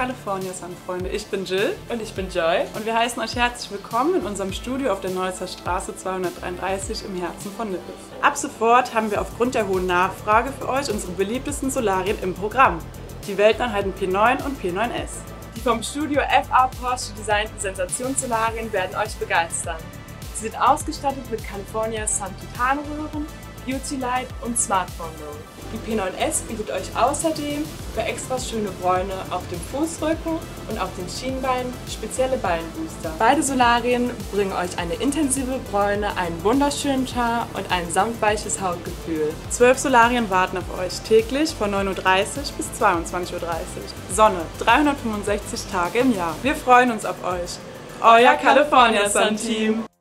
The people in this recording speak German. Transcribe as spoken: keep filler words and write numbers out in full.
California Sun, Freunde. Ich bin Jill. Und ich bin Joy. Und wir heißen euch herzlich willkommen in unserem Studio auf der Neusser Straße zweihundertdreiunddreißig im Herzen von Nippes. Ab sofort haben wir aufgrund der hohen Nachfrage für euch unsere beliebtesten Solarien im Programm. Die Welteinheiten P neun und P neun S. Die vom Studio F A Porsche designten Sensationssolarien werden euch begeistern. Sie sind ausgestattet mit California Sun Titanröhren, Beauty Light und Smartphone Mode. Die P neun S bietet euch außerdem für extra schöne Bräune auf dem Fußrücken und auf den Schienbeinen spezielle Ballenbooster. Beide Solarien bringen euch eine intensive Bräune, einen wunderschönen Teint und ein samtweiches Hautgefühl. Zwölf Solarien warten auf euch täglich von neun Uhr dreißig bis zweiundzwanzig Uhr dreißig. Sonne, dreihundertfünfundsechzig Tage im Jahr. Wir freuen uns auf euch. Euer California Sun Team.